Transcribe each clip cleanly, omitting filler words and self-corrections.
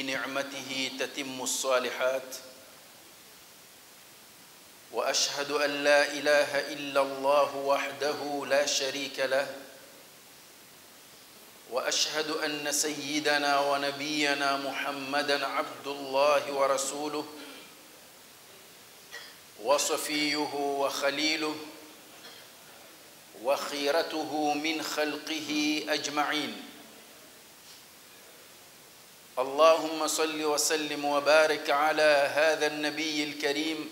بنعمته تتم الصالحات وأشهد أن لا إله إلا الله وحده لا شريك له وأشهد أن سيدنا ونبينا محمدًا عبد الله ورسوله وصفيه وخليله وخيرته من خلقه أجمعين. اللهم صل وسلم وبارك على هذا النبي الكريم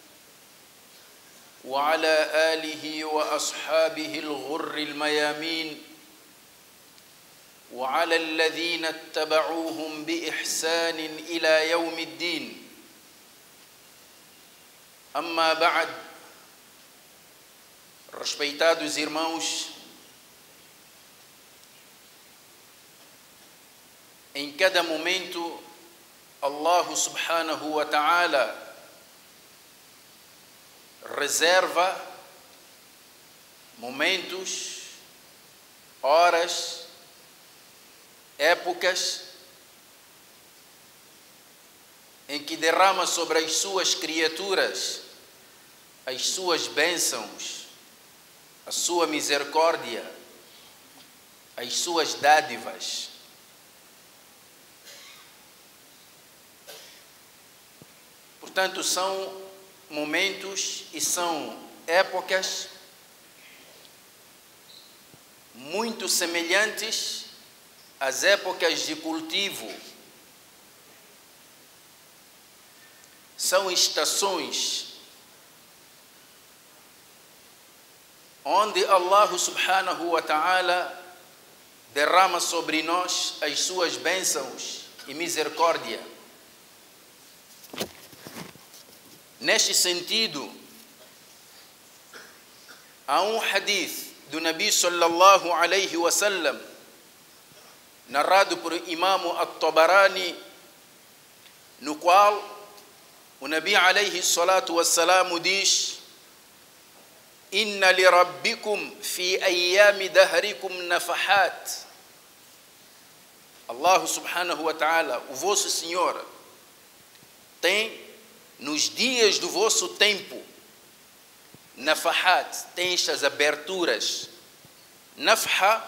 وعلى آله وأصحابه الغر الميامين وعلى الذين اتبعوهم بإحسان إلى يوم الدين. أما بعد, respeitados irmãos, em cada momento Allah subhanahu wa ta'ala reserva momentos, horas, épocas em que derrama sobre as suas criaturas as suas bênçãos, a sua misericórdia, as suas dádivas. Portanto, são momentos e são épocas muito semelhantes às épocas de cultivo. São estações onde Allah subhanahu wa ta'ala derrama sobre nós as suas bênçãos e misericórdia. Neste sentido, há um hadith do Nabi sallallahu alaihi wasallam, narrado por Imam At-Tabarani, no qual o Nabi alaihi salatu wassalam diz: Inna li rabbikum fi ayyami dahrikum nafahat. Allah subhanahu wa ta'ala, o vosso Senhor, tem nos dias do vosso tempo nafahat, tem estas aberturas. Nafha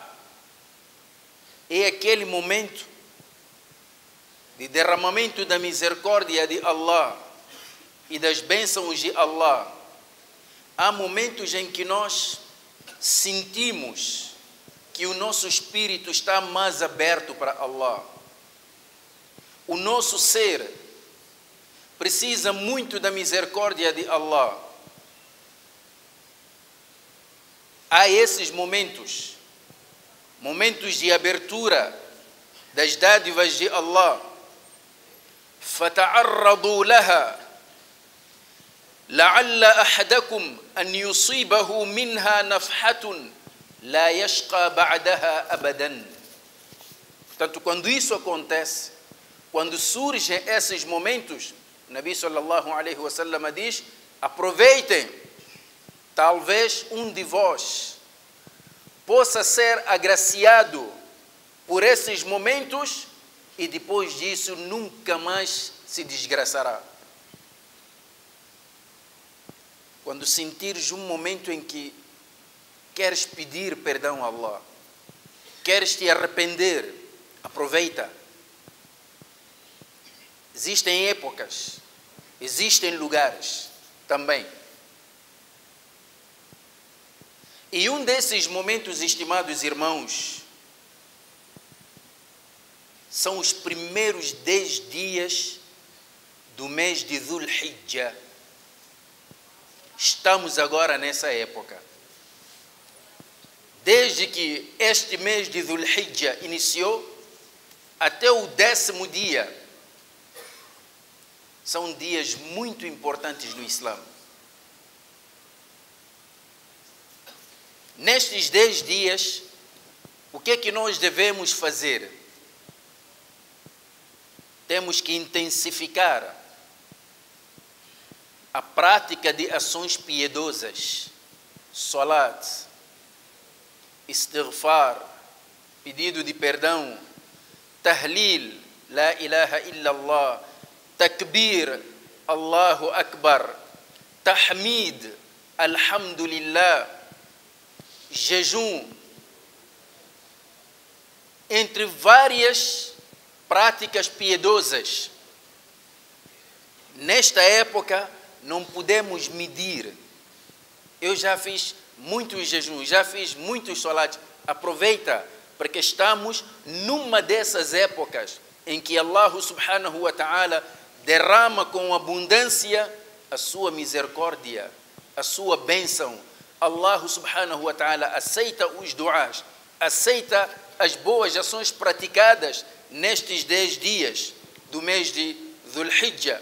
é aquele momento de derramamento da misericórdia de Allah e das bênçãos de Allah. Há momentos em que nós sentimos que o nosso espírito está mais aberto para Allah. O nosso ser precisa muito da misericórdia de Allah. Há esses momentos, momentos de abertura das dádivas de Allah. فَتَعَرَّضُوا لَهَا لَعَلَّ أَحَدَكُمْ أَنْ يُصِيبَهُ مِنْهَا نَفْحَةٌ لَا يَشْقَى بَعْدَهَا أَبَدًا. Portanto, quando isso acontece, quando surgem esses momentos, o Nabi sallallahu alaihi wasallam diz: aproveitem, talvez um de vós possa ser agraciado por esses momentos e depois disso nunca mais se desgraçará. Quando sentires um momento em que queres pedir perdão a Allah, queres te arrepender, aproveita. Existem épocas, existem lugares também. E um desses momentos, estimados irmãos, são os primeiros 10 dias do mês de Dhul Hijjah. Estamos agora nessa época. Desde que este mês de Dhul Hijjah iniciou, até o 10º dia, são dias muito importantes no Islã. Nestes 10 dias, o que é que nós devemos fazer? Temos que intensificar a prática de ações piedosas, salat, istighfar, pedido de perdão, tahlil, La ilaha illallah, takbir, Allahu Akbar, tahmid, alhamdulillah, jejum, entre várias práticas piedosas. Nesta época não podemos medir. Eu já fiz muitos jejuns, já fiz muitos salatos. Aproveita, porque estamos numa dessas épocas em que Allah subhanahu wa ta'ala derrama com abundância a sua misericórdia, a sua bênção. Allah subhanahu wa ta'ala aceita os duás, aceita as boas ações praticadas nestes 10 dias do mês de Dhul Hijjah.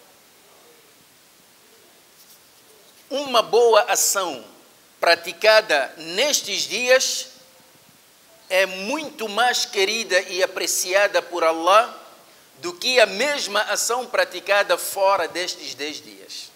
Uma boa ação praticada nestes dias é muito mais querida e apreciada por Allah do que a mesma ação praticada fora destes 10 dias.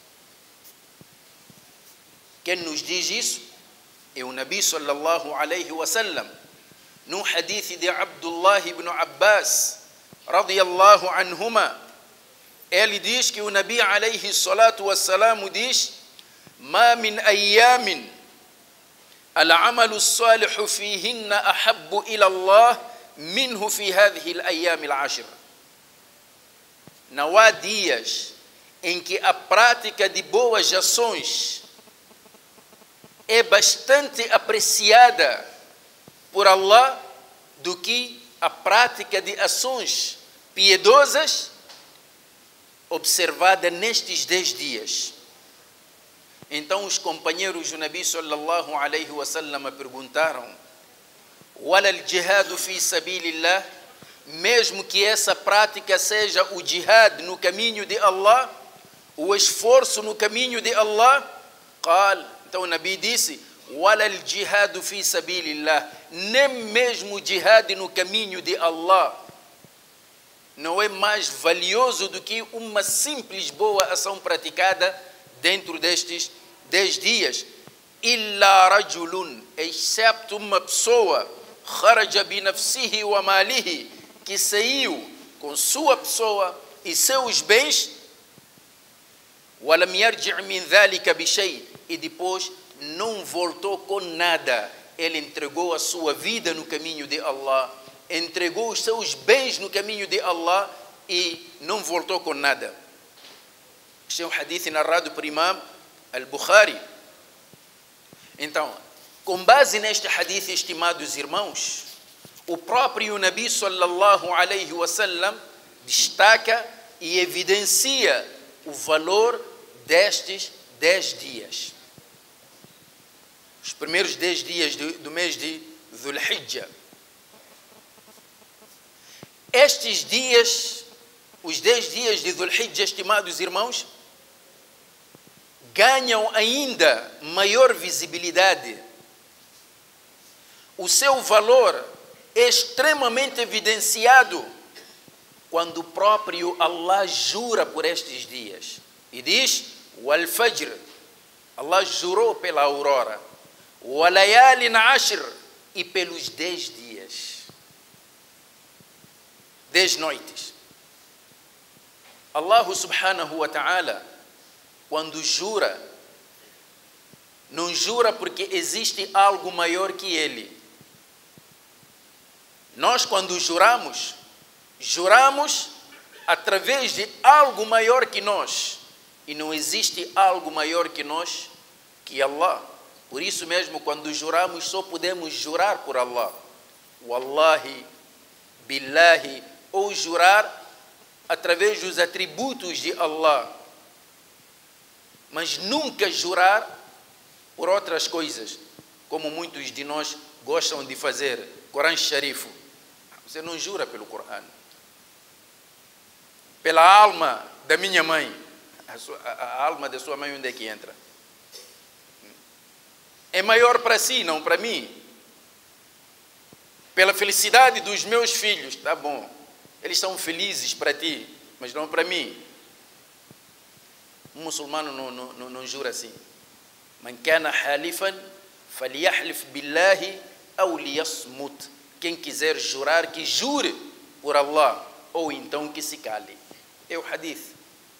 Quem nos diz isso é o Nabi sallallahu alaihi wasallam, num hadith de Abdullah ibn Abbas radiyallahu anhuma. Ele diz que o Nabi alaihi salatu wassalam diz: ما من أيام العمل الصالح فيهن أحب إلى الله منه في هذه الأيام العشر. Não há dias em que a prática de boas ações é bastante apreciada por Allah do que a prática de ações piedosas observada nestes 10 dias. Então os companheiros do Nabi sallallahu alaihi wasallam perguntaram: "Wala al-jihad fi sabilillah?" Mesmo que essa prática seja o jihad no caminho de Allah, o esforço no caminho de Allah. قال, então o Nabi disse: "Wala al-jihad fi sabilillah?" Nem mesmo o jihad no caminho de Allah não é mais valioso do que uma simples boa ação praticada dentro destes 10 dias. Illa rajulun, excepto uma pessoa, kharaja bi nafsihi wa malihi, que saiu com sua pessoa e seus bens, walam yarji' min dhalika bi shay, e depois não voltou com nada. Ele entregou a sua vida no caminho de Allah, entregou os seus bens no caminho de Allah e não voltou com nada. Este é um hadith narrado por Imam Al-Bukhari. Então, com base neste hadith, estimados irmãos, o próprio Nabi sallallahu alaihi wasallam destaca e evidencia o valor destes 10 dias. Os primeiros 10 dias do mês de Dhul Hijjah. Estes dias, os 10 dias de Dhul Hijjah, estimados irmãos, ganham ainda maior visibilidade. O seu valor é extremamente evidenciado quando o próprio Allah jura por estes dias. E diz: "Wal fajr", Allah jurou pela aurora, "Wa layalin ashr", e pelos 10 dias, 10 noites. Allah subhanahu wa ta'ala, quando jura, não jura porque existe algo maior que ele. Nós, quando juramos, juramos através de algo maior que nós. E não existe algo maior que nós, que Allah. Por isso mesmo, quando juramos, só podemos jurar por Allah. Wallahi, billahi, ou jurar através dos atributos de Allah. Mas nunca jurar por outras coisas, como muitos de nós gostam de fazer. Corão Sharif. Você não jura pelo Corão. Pela alma da minha mãe. A alma da sua mãe, onde é que entra? É maior para si, não para mim. Pela felicidade dos meus filhos, tá bom. Eles são felizes para ti, mas não para mim. Um muçulmano não jura assim. Man kana halifan falyahlif billahi aw liyasmut. Quem quiser jurar, que jure por Allah. ou então que se cale. É o hadith.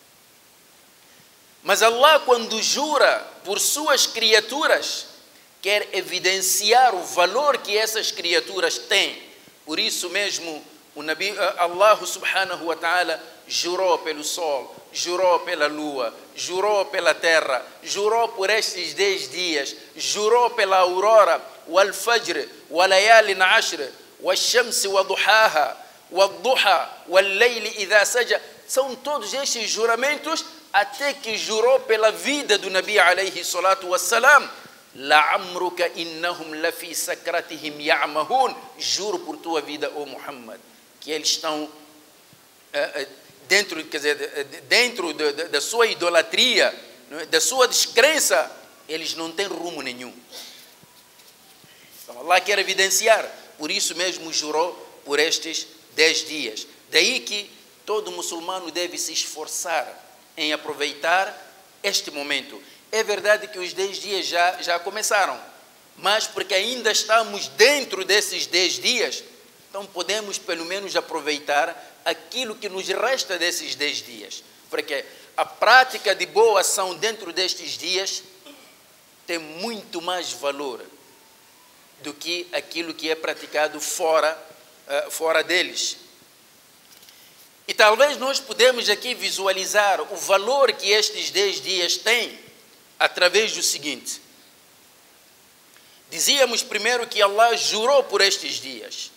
Mas Allah, quando jura por suas criaturas, quer evidenciar o valor que essas criaturas têm. Por isso mesmo, Allah subhanahu wa ta'ala jurou pelo sol, jurou pela lua, jurou pela terra, jurou por estes 10 dias, jurou pela aurora, o al-fajr, o layalin ashr, o shams, o duhaha, o duha, o layli idha saja. São todos estes juramentos, até que jurou pela vida do Nabi alayhi salatu wassalam. لَعَمْرُكَ إِنَّهُمْ لَفِي سَكْرَتِهِمْ يَعْمَهُونَ. Juro por tua vida, ó Muhammad, que eles estão dentro, quer dizer, dentro da sua idolatria, da sua descrença, eles não têm rumo nenhum. Então Allah quer evidenciar, por isso mesmo jurou por estes 10 dias. Daí que todo muçulmano deve se esforçar em aproveitar este momento. É verdade que os 10 dias já começaram, mas porque ainda estamos dentro desses 10 dias, então podemos pelo menos aproveitar aquilo que nos resta desses 10 dias. Porque a prática de boa ação dentro destes dias tem muito mais valor do que aquilo que é praticado fora deles. E talvez nós podemos aqui visualizar o valor que estes 10 dias têm através do seguinte. Dizíamos primeiro que Allah jurou por estes dias.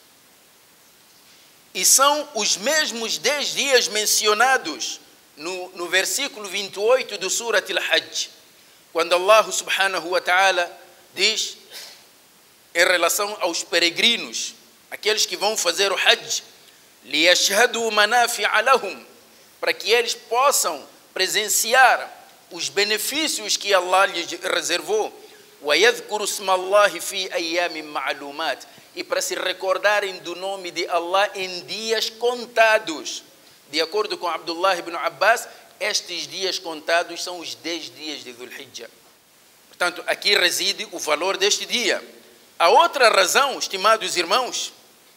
E são os mesmos 10 dias mencionados no versículo 28 do Surat al-Hajj, quando Allah subhanahu wa ta'ala diz em relação aos peregrinos, aqueles que vão fazer o Hajj, لِيَشْهَدُوا مَنَافِعَ لَهُمْ, para que eles possam presenciar os benefícios que Allah lhes reservou, وَيَذْكُرُ اسْمَ اللَّهِ فِي أَيَّامٍ مَعْلُومَاتٍ, e para se recordarem do nome de Allah em dias contados. De acordo com Abdullah ibn Abbas, estes dias contados são os 10 dias de Dhul Hijjah. Portanto, aqui reside o valor deste dia. A outra razão, estimados irmãos,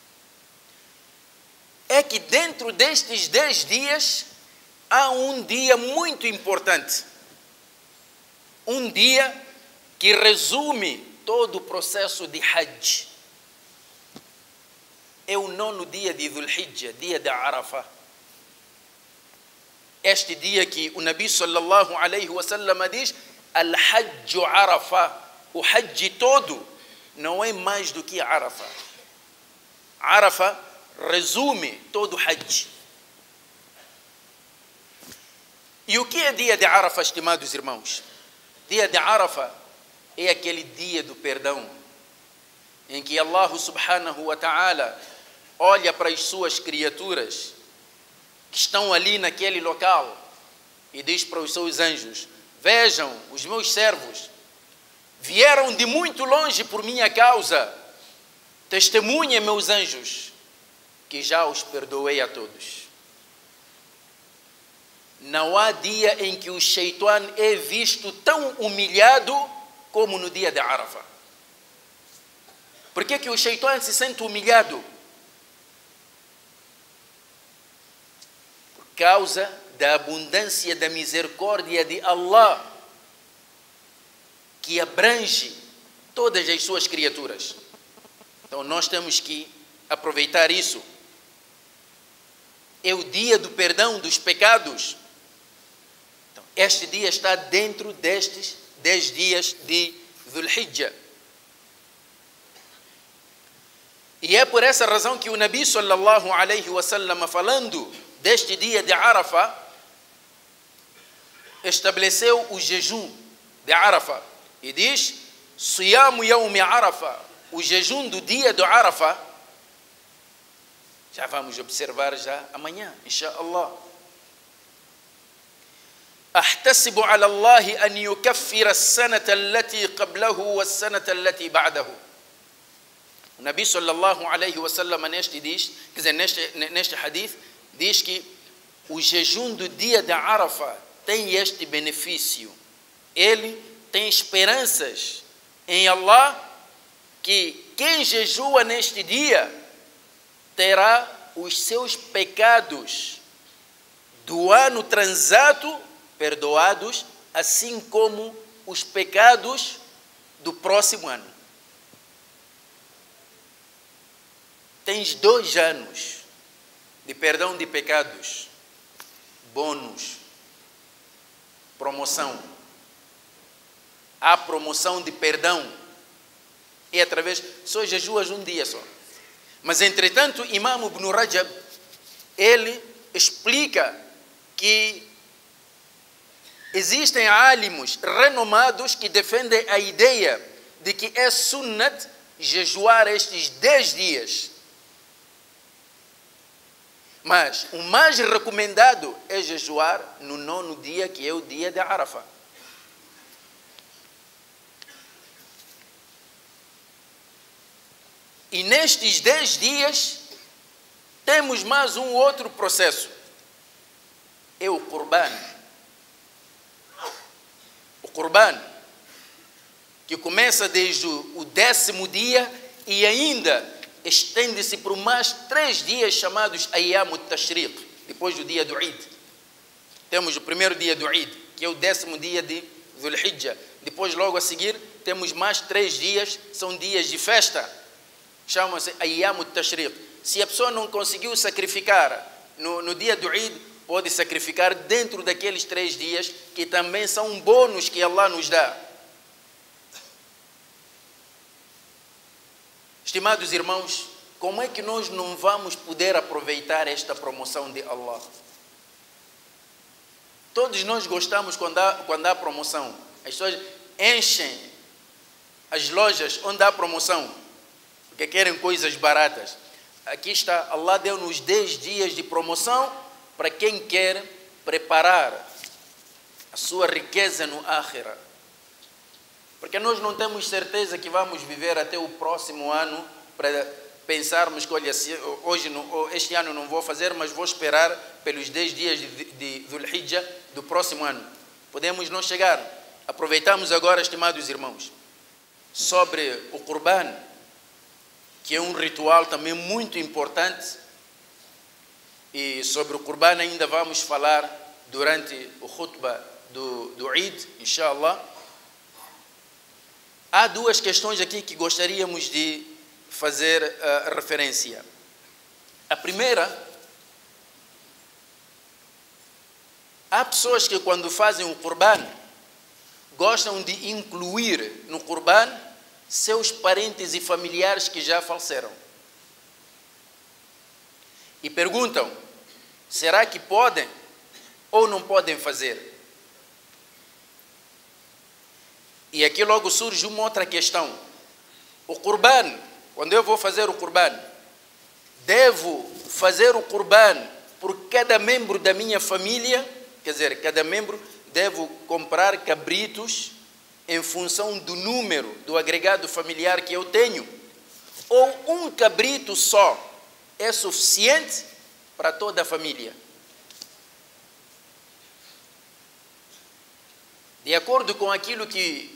é que dentro destes 10 dias há um dia muito importante. Um dia que resume todo o processo de Hajj. É o 9º dia de Dhul Hijjah, dia de Arafah. Este dia que o Nabi sallallahu alaihi wasallam diz, Al-Hajj Arafah, o Hajj todo não é mais do que Arafah. Arafah resume todo o Hajj. E o que é dia de Arafah, estimados irmãos? Dia de Arafah é aquele dia do perdão, em que Allah subhanahu wa ta'ala olha para as suas criaturas que estão ali naquele local e diz para os seus anjos: vejam, os meus servos vieram de muito longe por minha causa, testemunhem, meus anjos, que já os perdoei a todos. Não há dia em que o Shaitan é visto tão humilhado como no dia de Arafah. Por que o Shaitan se sente humilhado? Por causa da abundância da misericórdia de Allah, que abrange todas as suas criaturas. Então nós temos que aproveitar isso. É o dia do perdão dos pecados. Então, este dia está dentro destes 10 dias de Dhul Hijjah. E é por essa razão que o Nabi sallallahu alaihi wasallam, falando deste dia de Arafah, estabeleceu o jejum de Arafah e diz: Siyamu Yawmi Arafah, o jejum do dia de Arafah. Já vamos observar já amanhã, inshallah. أحتسب على الله أن يكفر السنة التي قبله والسنة التي بعده. O Nabi sallallahu alaihi wasallam neste hadith diz que o jejum do dia de Arafah tem este benefício. Ele tem esperanças em Allah que quem jejua neste dia terá os seus pecados do ano transato perdoados, assim como os pecados do próximo ano. Tens 2 anos de perdão de pecados, bônus, promoção. Há promoção de perdão. E através, só jejuas um dia só. Mas, entretanto, Imam Ibn Rajab, ele explica que existem álimos renomados que defendem a ideia de que é sunnat jejuar estes 10 dias. Mas o mais recomendado é jejuar no 9º dia, que é o dia de Arafah. E nestes 10 dias, temos mais um outro processo. É o Qurban. O Qurban, que começa desde o 10º dia e ainda estende-se por mais 3 dias chamados Ayyam al-Tashriq, depois do dia do Eid. Temos o primeiro dia do Eid, que é o 10º dia de Dhul Hijjah. Depois, logo a seguir, temos mais 3 dias, são dias de festa. Chama-se Ayyam al-Tashriq. Se a pessoa não conseguiu sacrificar no dia do Eid, pode sacrificar dentro daqueles 3 dias, que também são um bônus que Allah nos dá. Estimados irmãos, como é que nós não vamos poder aproveitar esta promoção de Allah? Todos nós gostamos quando há promoção. As pessoas enchem as lojas onde há promoção, porque querem coisas baratas. Aqui está, Allah deu-nos 10 dias de promoção para quem quer preparar a sua riqueza no Akhirah. Porque nós não temos certeza que vamos viver até o próximo ano para pensarmos que, olha, este ano não vou fazer, mas vou esperar pelos 10 dias de Dhul Hijjah do próximo ano. Podemos não chegar. Aproveitamos agora, estimados irmãos, sobre o Qurban, que é um ritual também muito importante, e sobre o Qurban ainda vamos falar durante o khutbah do Eid, inshallah. Há 2 questões aqui que gostaríamos de fazer referência. A primeira, há pessoas que quando fazem o Qurban, gostam de incluir no Qurban seus parentes e familiares que já faleceram. E perguntam, será que podem ou não podem fazer? E aqui logo surge uma outra questão. O Qurban, quando eu vou fazer o Qurban, devo fazer o Qurban por cada membro da minha família? Quer dizer, cada membro, devo comprar cabritos em função do número do agregado familiar que eu tenho? Ou um cabrito só é suficiente para toda a família? De acordo com aquilo que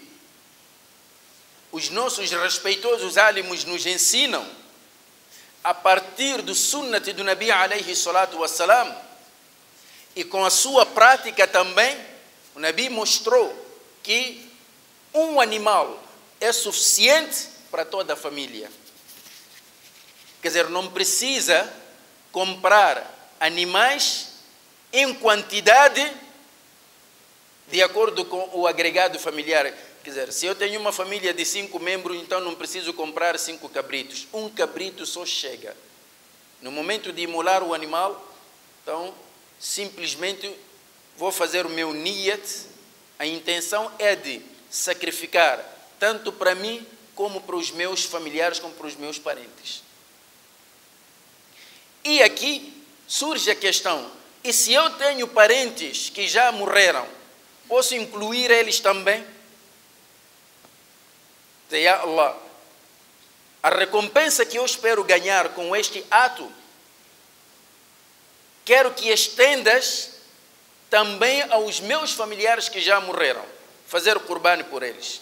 os nossos respeitosos álimos nos ensinam, a partir do sunnat do Nabi alayhi salatu wassalam, e com a sua prática também, o Nabi mostrou que um animal é suficiente para toda a família. Quer dizer, não precisa comprar animais em quantidade de acordo com o agregado familiar. Quer dizer, se eu tenho uma família de 5 membros, então não preciso comprar 5 cabritos. Um cabrito só chega. No momento de imolar o animal, então, simplesmente vou fazer o meu niyat. A intenção é de sacrificar, tanto para mim, como para os meus familiares, como para os meus parentes. E aqui surge a questão, e se eu tenho parentes que já morreram, posso incluir eles também? Ya Allah, a recompensa que eu espero ganhar com este ato, quero que estendas também aos meus familiares que já morreram, fazer o Qurban por eles.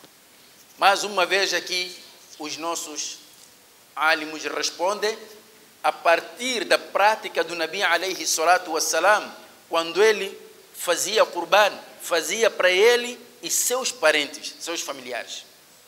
Mais uma vez aqui, os nossos álimos respondem a partir da prática do Nabi alayhi salatu wassalam, quando ele fazia qurban, fazia para ele e seus parentes, seus familiares.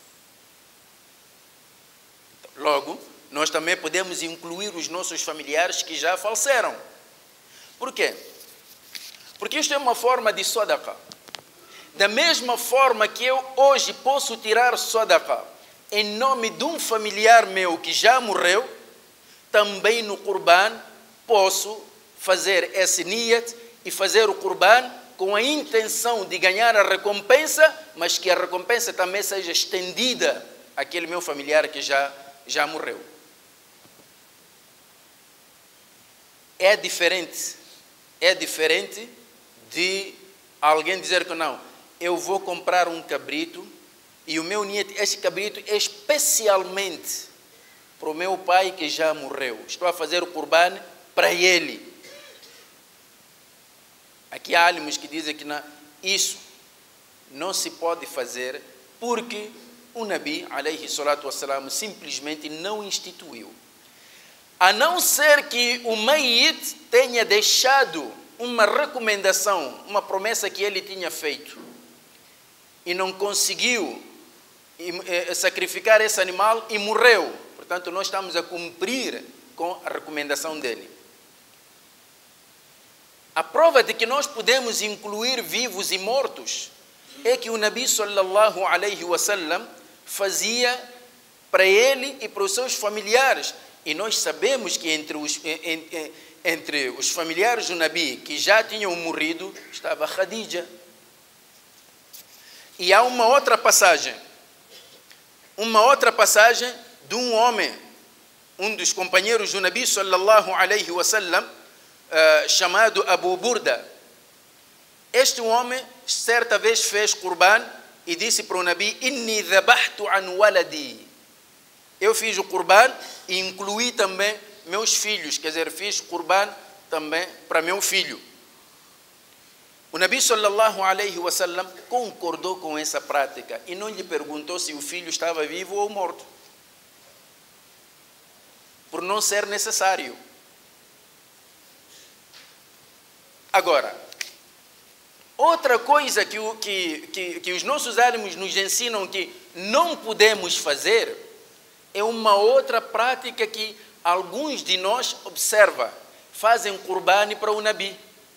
Logo, nós também podemos incluir os nossos familiares que já faleceram. Por quê? Porque isto é uma forma de sadaqa. Da mesma forma que eu hoje posso tirar sadaqa em nome de um familiar meu que já morreu, também no qurban posso fazer esse niyat e fazer o qurban com a intenção de ganhar a recompensa, mas que a recompensa também seja estendida àquele meu familiar que já morreu. É diferente de alguém dizer que não, eu vou comprar um cabrito e o meu niyat, este cabrito é especialmente para o meu pai que já morreu. Estou a fazer o qurban para ele. Aqui há alimos que dizem que isso não se pode fazer porque o Nabi, alayhi salatu wassalam, simplesmente não instituiu. A não ser que o Mayyit tenha deixado uma recomendação, uma promessa que ele tinha feito e não conseguiu sacrificar esse animal e morreu. Portanto, nós estamos a cumprir com a recomendação dele. A prova de que nós podemos incluir vivos e mortos é que o Nabi sallallahu alayhi wa sallam fazia para ele e para os seus familiares. E nós sabemos que entre os familiares do Nabi que já tinham morrido estava Khadija. E há uma outra passagem de um homem, um dos companheiros do Nabi sallallahu alayhi wa sallam, chamado Abu Burda. Este homem certa vez fez qurban e disse para o Nabi: Inni dhabahtu an waladi. Eu fiz o qurban e incluí também meus filhos, quer dizer, fiz qurban também para meu filho. O Nabi sallallahu alayhi wa sallam concordou com essa prática e não lhe perguntou se o filho estava vivo ou morto, por não ser necessário. Agora, outra coisa que os nossos alimos nos ensinam que não podemos fazer é uma outra prática que alguns de nós observam. Fazem qurban para o Nabi.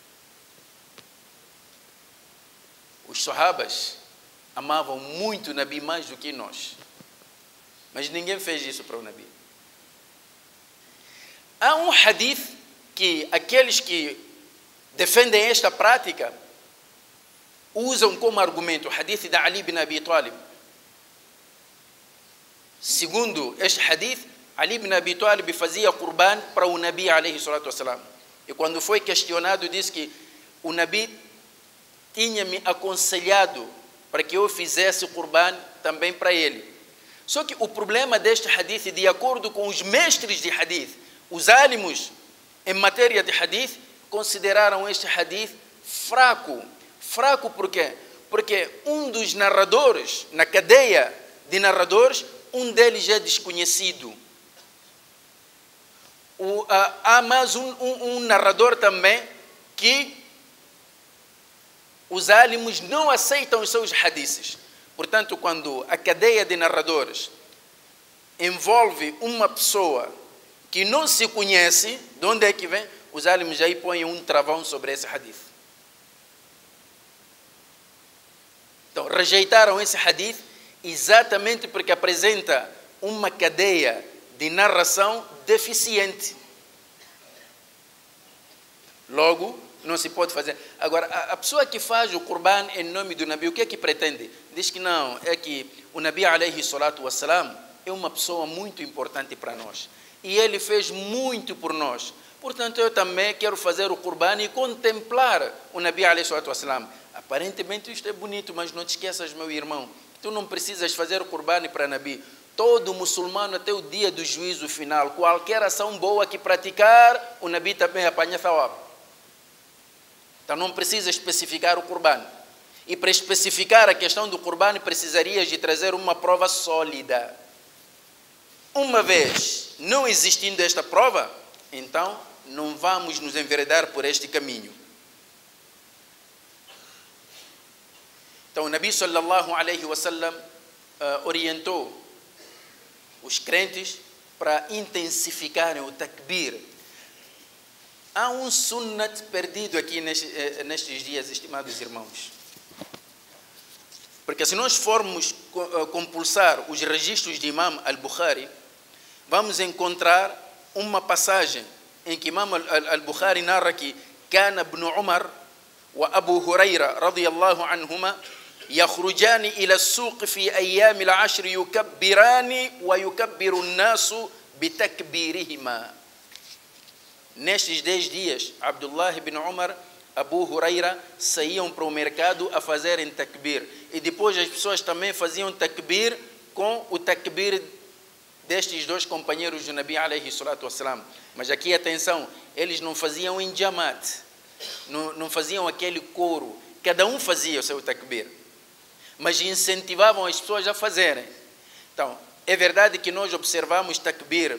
Os sahabas amavam muito o Nabi mais do que nós. Mas ninguém fez isso para o Nabi. Há um hadith que aqueles que defendem esta prática usam como argumento, o hadith de Ali ibn Abi Talib. Segundo este hadith, Ali ibn Abi Talib fazia qurban para o Nabi alayhi salatu wassalam. E quando foi questionado, disse que o Nabi tinha-me aconselhado para que eu fizesse qurban também para ele. Só que o problema deste hadith, de acordo com os mestres de hadith, os alimos em matéria de hadith, consideraram este hadith fraco. Fraco por quê? Porque um dos narradores, na cadeia de narradores, um deles é desconhecido. Há mais um narrador também que os alimos não aceitam os seus hadiths. Portanto, quando a cadeia de narradores envolve uma pessoa que não se conhece, de onde é que vem, os alimos aí põem um travão sobre esse hadith. Então, rejeitaram esse hadith exatamente porque apresenta uma cadeia de narração deficiente. Logo, não se pode fazer. Agora, a pessoa que faz o qurban em nome do Nabi, o que é que pretende? Diz que não, é que o Nabi alayhi salatu wassalam é uma pessoa muito importante para nós. E ele fez muito por nós. Portanto, eu também quero fazer o qurban e contemplar o Nabi alayhi salatu wassalam. Aparentemente isto é bonito, mas não te esqueças, meu irmão, tu não precisas fazer o qurban para Nabi. Todo muçulmano até o dia do juízo final, qualquer ação boa que praticar, o Nabi também apanha thawab. Então não precisa especificar o qurban. E para especificar a questão do qurban, precisarias de trazer uma prova sólida. Uma vez não existindo esta prova, então não vamos nos enveredar por este caminho. Então o Nabi sallallahu alaihi wasallam orientou os crentes para intensificarem o takbir. Há um sunnat perdido aqui nestes dias, estimados irmãos. Porque se nós formos compulsar os registros de Imam al-Bukhari, vamos encontrar uma passagem em que Imam al-Bukhari narra que كان ابن عمر وأبو هريرة رضي الله عنهما يخرجان إلى السوق في أيام العشر يكبران ويكبر الناس بتكبيرهما. Nestes 10 dias, Abdullah ibn Umar, Abu Huraira saíam para o mercado a fazerem takbir. E depois as pessoas também faziam takbir com o takbir destes dois companheiros do Nabi alayhi salatu wassalam. Mas aqui, atenção, eles não faziam em jamat, não faziam aquele coro. Cada um fazia o seu takbir, mas incentivavam as pessoas a fazerem. Então, é verdade que nós observamos takbir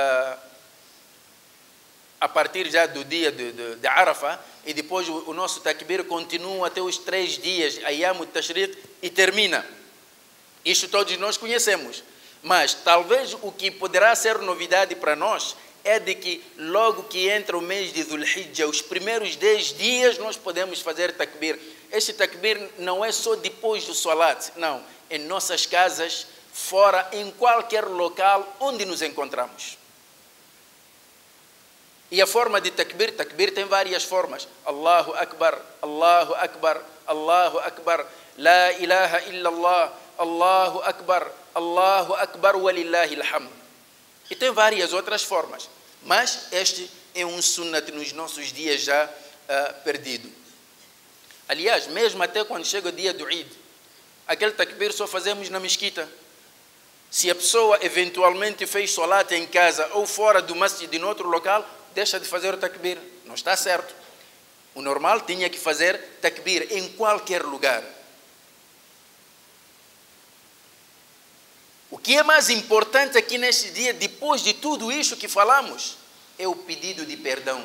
a partir já do dia de Arafah, e depois o nosso takbir continua até os 3 dias, Ayyam al-Tashriq, e termina. Isto todos nós conhecemos. Mas talvez o que poderá ser novidade para nós é de que logo que entra o mês de Dhul Hijjah, os primeiros 10 dias nós podemos fazer takbir. Este takbir não é só depois do salat, não. Em nossas casas, fora, em qualquer local onde nos encontramos. E a forma de takbir tem várias formas. Allahu Akbar, Allahu Akbar, Allahu Akbar, La ilaha illallah, Allahu Akbar, Allahu Akbar, walillahi alhamd. E tem várias outras formas. Mas este é um sunnat nos nossos dias já perdido. Aliás, mesmo até quando chega o dia do Eid, aquele takbir só fazemos na mesquita. Se a pessoa eventualmente fez salat em casa ou fora do masjid em outro local, deixa de fazer o takbir. Não está certo. O normal tinha que fazer takbir em qualquer lugar. O que é mais importante aqui neste dia, depois de tudo isso que falamos, é o pedido de perdão.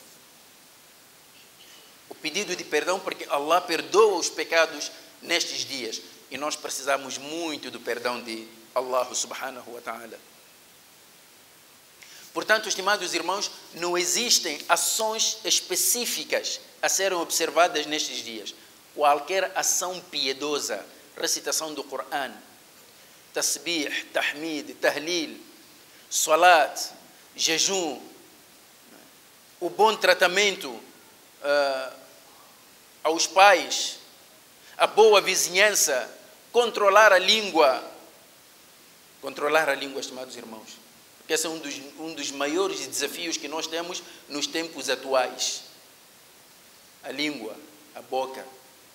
O pedido de perdão, porque Allah perdoa os pecados nestes dias. E nós precisamos muito do perdão de Allah subhanahu wa ta'ala. Portanto, estimados irmãos, não existem ações específicas a serem observadas nestes dias. Qualquer ação piedosa, recitação do Coran, tasbih, tahmid, tahlil, salat, jejum, o bom tratamento aos pais, a boa vizinhança, controlar a língua, estimados irmãos. Porque esse é um dos maiores desafios que nós temos nos tempos atuais. A língua, a boca.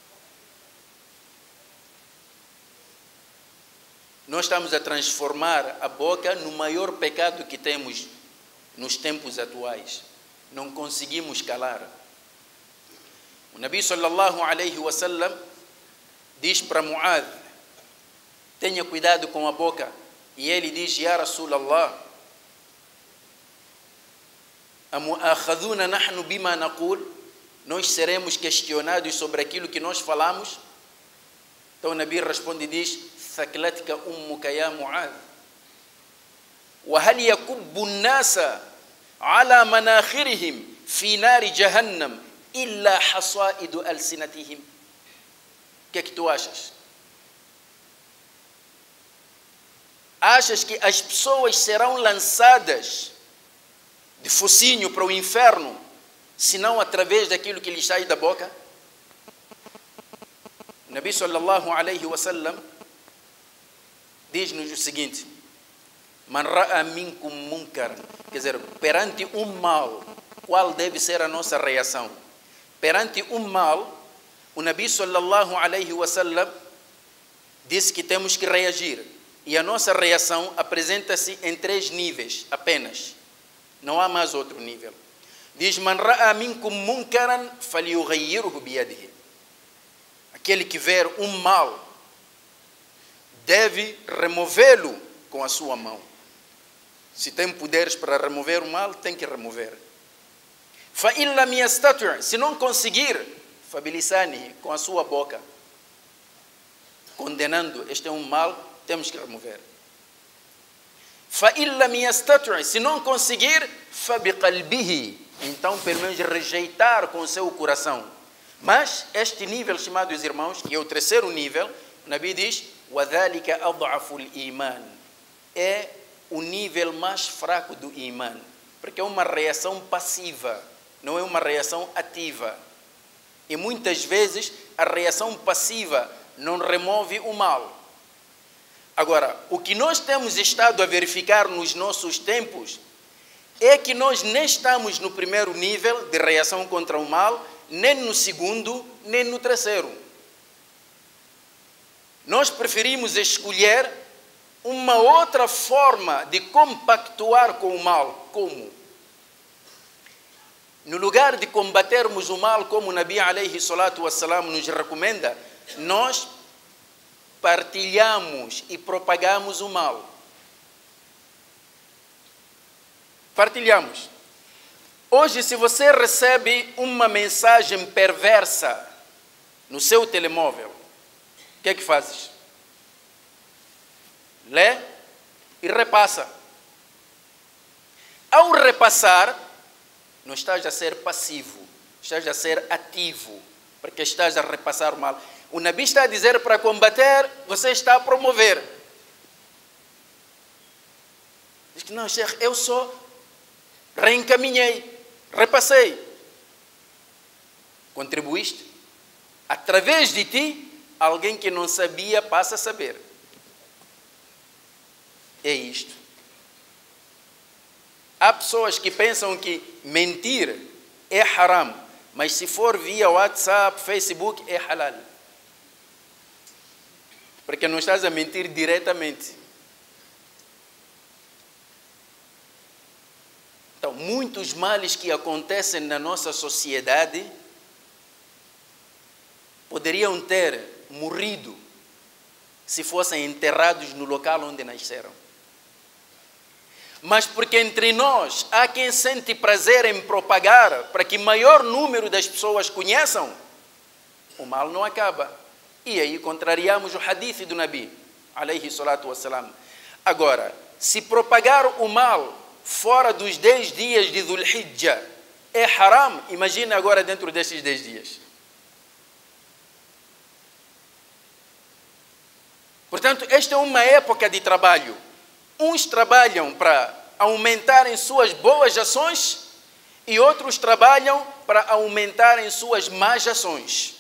Nós estamos a transformar a boca no maior pecado que temos nos tempos atuais. Não conseguimos calar. O Nabi sallallahu alaihi wasallam diz para Muad: tenha cuidado com a boca. E ele diz: Ya Rasulallah, amu'akhadhuna nahnu bima naqul, nós seremos questionados sobre aquilo que nós falamos? Então o Nabi responde e diz: Thaklatka ummuka ya Mu'adh, wa hal yakubbu an-nasa ala manakhirihim fi nari jahannam illa hasaidu alsinatihim. O que é que tu achas? Achas que as pessoas serão lançadas de focinho para o inferno, senão através daquilo que lhes sai da boca? O Nabi sallallahu alaihi wasallam diz-nos o seguinte: Man ra'a minkum munkar, quer dizer, perante um mal, qual deve ser a nossa reação? Perante um mal, o Nabi sallallahu alaihi wasallam disse que temos que reagir. E a nossa reação apresenta-se em 3 níveis apenas. Não há mais outro nível. Diz: Man ra'a minkum munkaran falyughayyirhu biyadihi. Aquele que ver um mal deve removê-lo com a sua mão. Se tem poderes para remover o mal, tem que remover. فَإِنْ لَمْ يَسْتَطِعْ, se não conseguir, فَبِلِسَانِهِ, com a sua boca, condenando, este é um mal, temos que remover. فَإِنْ لَمْ يَسْتَطِعْ, se não conseguir, فَبِقَلْبِهِ, então pelo menos rejeitar com o seu coração. Mas este nível, estimados irmãos, que é o terceiro nível, o Nabi diz, وَذَلِكَ أَضْعَفُ الْإِيمَانِ, é o nível mais fraco do iman, porque é uma reação passiva, não é uma reação ativa. E muitas vezes a reação passiva não remove o mal. Agora, o que nós temos estado a verificar nos nossos tempos é que nós nem estamos no primeiro nível de reação contra o mal, nem no segundo, nem no terceiro. Nós preferimos escolher uma outra forma de compactuar com o mal. Como? No lugar de combatermos o mal, como o Nabi alayhi salatu wassalam nos recomenda, nós partilhamos e propagamos o mal. Partilhamos. Hoje, se você recebe uma mensagem perversa no seu telemóvel, o que é que fazes? Lê e repassa. Ao repassar, não estás a ser passivo, estás a ser ativo, porque estás a repassar o mal. O Nabi está a dizer para combater, você está a promover. Diz que não, Sheikh, eu só reencaminhei, repassei. Contribuíste. Através de ti, alguém que não sabia passa a saber. É isto. Há pessoas que pensam que mentir é haram, mas se for via WhatsApp, Facebook, é halal. Porque não estás a mentir diretamente. Então, muitos males que acontecem na nossa sociedade poderiam ter morrido se fossem enterrados no local onde nasceram. Mas porque entre nós há quem sente prazer em propagar para que maior número das pessoas conheçam, o mal não acaba. E aí contrariamos o hadith do Nabi, alayhi salatu wassalam. Agora, se propagar o mal fora dos 10 dias de Dhul Hijjah é haram, imagina agora dentro destes 10 dias. Portanto, esta é uma época de trabalho. Uns trabalham para aumentarem suas boas ações e outros trabalham para aumentarem suas más ações.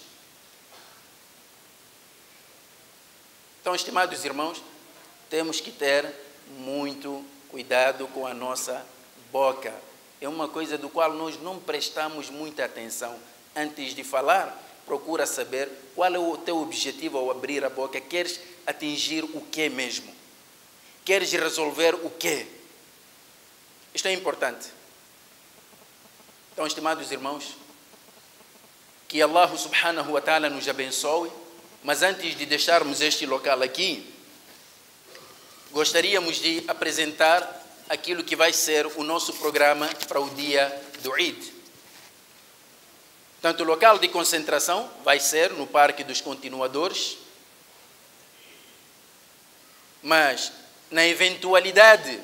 Então, estimados irmãos, temos que ter muito cuidado com a nossa boca. É uma coisa do qual nós não prestamos muita atenção. Antes de falar, procura saber qual é o teu objetivo ao abrir a boca. Queres atingir o que mesmo? Queres resolver o quê? Isto é importante. Então, estimados irmãos, que Allah subhanahu wa ta'ala nos abençoe, mas antes de deixarmos este local aqui, gostaríamos de apresentar aquilo que vai ser o nosso programa para o dia do Eid. Portanto, o local de concentração vai ser no Parque dos Continuadores, mas na eventualidade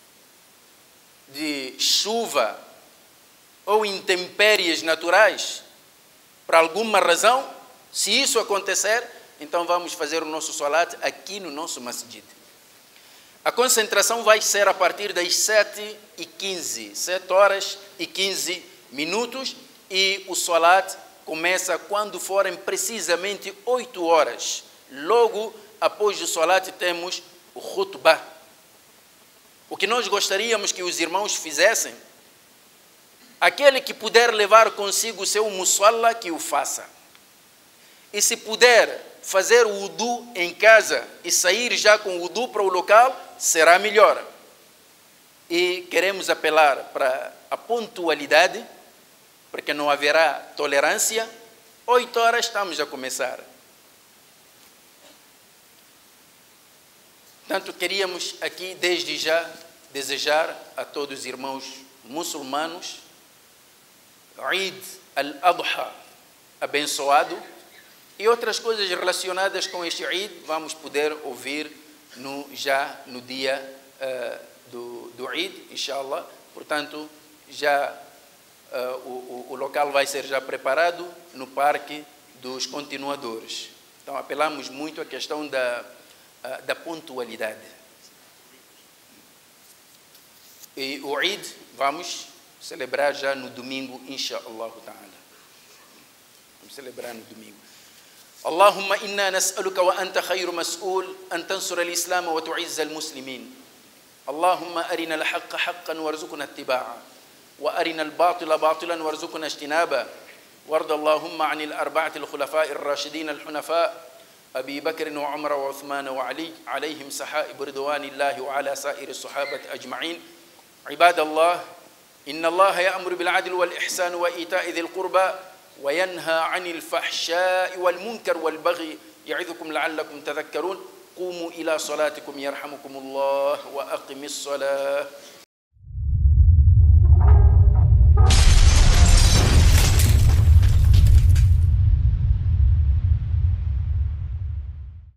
de chuva ou intempéries naturais, por alguma razão, se isso acontecer, então vamos fazer o nosso salat aqui no nosso masjid. A concentração vai ser a partir das 7h15, 7 horas e 15 minutos, e o salat começa quando forem precisamente 8 horas. Logo após o salat temos o khutbah. O que nós gostaríamos que os irmãos fizessem, aquele que puder levar consigo o seu musalla, que o faça. E se puder fazer o wudu em casa e sair já com o wudu para o local, será melhor. E queremos apelar para a pontualidade, porque não haverá tolerância. 8 horas estamos a começar. Portanto, queríamos aqui, desde já, desejar a todos os irmãos muçulmanos Eid al-Adha abençoado, e outras coisas relacionadas com este Eid vamos poder ouvir já no dia do Eid, inshallah. Portanto, já o local vai ser já preparado no Parque dos Continuadores. Então, apelamos muito à questão da pontualidade. E o Eid vamos celebrar já no domingo, inshallah ta'ala. Vamos celebrar no domingo. اللهم إنا نسألك وأنت خير مسؤول أن تنصر الإسلام وتعز المسلمين. اللهم أرنا الحق حقا وارزقنا اتباعه، وأرنا الباطل باطلا وارزقنا اجتنابه. وارض اللهم عن الأربعة الخلفاء الراشدين الحنفاء أبي بكر وعمر وعثمان وعلي عليهم سحائب رضوان الله، وعلى سائر الصحابة أجمعين. عباد الله، إن الله يأمر بالعدل والإحسان وإيتاء ذي القربى وينهى عن الفحشاء والمنكر والبغي يعظكم لعلكم تذكرون. قوموا إلى صلاتكم يرحمكم الله وأقم الصلاة.